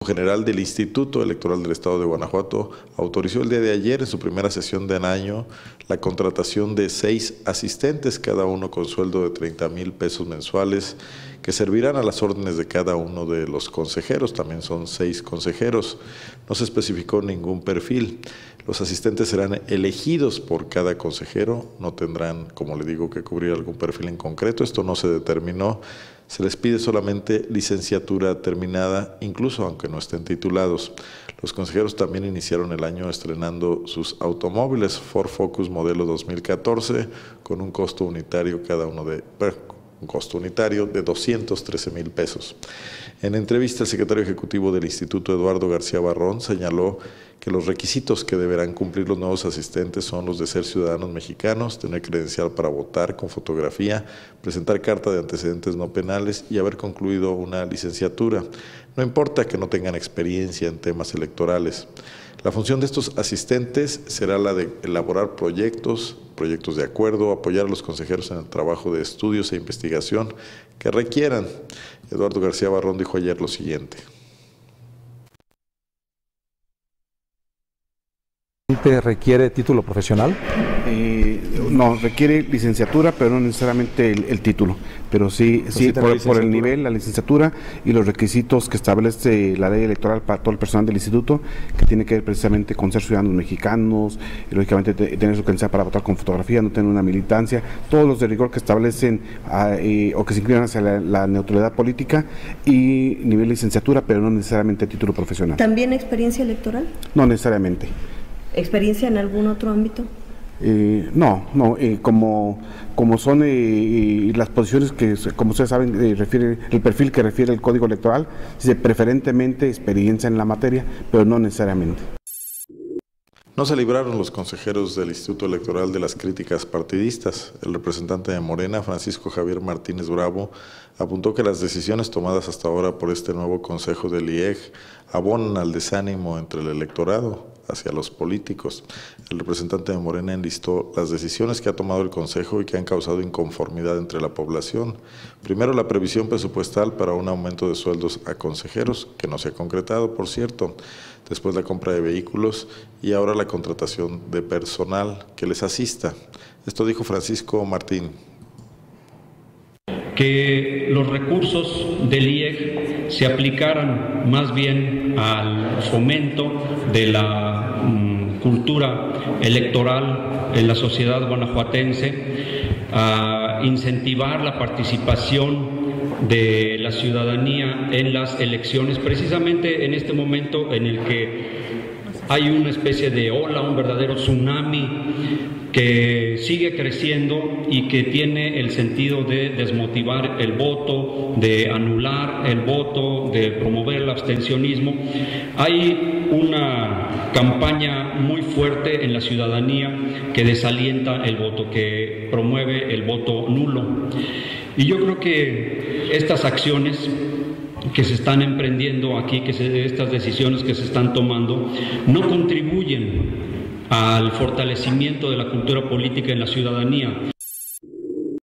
General del Instituto Electoral del Estado de Guanajuato autorizó el día de ayer, en su primera sesión del año, la contratación de 6 asistentes, cada uno con sueldo de 30,000 pesos mensuales, que servirán a las órdenes de cada uno de los consejeros. También son 6 consejeros. No se especificó ningún perfil. Los asistentes serán elegidos por cada consejero, no tendrán, como le digo, que cubrir algún perfil en concreto. Esto no se determinó. Se les pide solamente licenciatura terminada, incluso aunque no estén titulados. Los consejeros también iniciaron el año estrenando sus automóviles Ford Focus modelo 2014 con un costo unitario de 213,000 pesos. En entrevista, el secretario ejecutivo del Instituto, Eduardo García Barrón, señaló que los requisitos que deberán cumplir los nuevos asistentes son los de ser ciudadanos mexicanos, tener credencial para votar con fotografía, presentar carta de antecedentes no penales y haber concluido una licenciatura. No importa que no tengan experiencia en temas electorales. La función de estos asistentes será la de elaborar proyectos de acuerdo, apoyar a los consejeros en el trabajo de estudios e investigación que requieran. Eduardo García Barrón dijo ayer lo siguiente. ¿Requiere título profesional? No, requiere licenciatura, pero no necesariamente el título. Pero sí por el nivel, la licenciatura y los requisitos que establece la ley electoral para todo el personal del instituto, que tiene que ver precisamente con ser ciudadanos mexicanos, y lógicamente tener su credencial para votar con fotografía, no tener una militancia, todos los de rigor que establecen o que se inclinan hacia la neutralidad política y nivel de licenciatura, pero no necesariamente título profesional. ¿También experiencia electoral? No necesariamente. ¿Experiencia en algún otro ámbito? Como son las posiciones que, como ustedes saben, refiere el perfil que refiere el Código Electoral, dice preferentemente experiencia en la materia, pero no necesariamente. No se libraron los consejeros del Instituto Electoral de las críticas partidistas. El representante de Morena, Francisco Javier Martínez Bravo, apuntó que las decisiones tomadas hasta ahora por este nuevo consejo del IEG abonan al desánimo entre el electorado hacia los políticos. El representante de Morena enlistó las decisiones que ha tomado el Consejo y que han causado inconformidad entre la población. Primero, la previsión presupuestal para un aumento de sueldos a consejeros, que no se ha concretado, por cierto. Después, la compra de vehículos y ahora la contratación de personal que les asista. Esto dijo Francisco Martín. Que los recursos del IEG se aplicaran más bien al fomento de la cultura electoral en la sociedad guanajuatense, a incentivar la participación de la ciudadanía en las elecciones, precisamente en este momento en el que hay una especie de ola, un verdadero tsunami que sigue creciendo y que tiene el sentido de desmotivar el voto, de anular el voto, de promover el abstencionismo. Hay una campaña muy fuerte en la ciudadanía que desalienta el voto, que promueve el voto nulo. Y yo creo que estas acciones que se están emprendiendo aquí, estas decisiones que se están tomando, no contribuyen al fortalecimiento de la cultura política en la ciudadanía.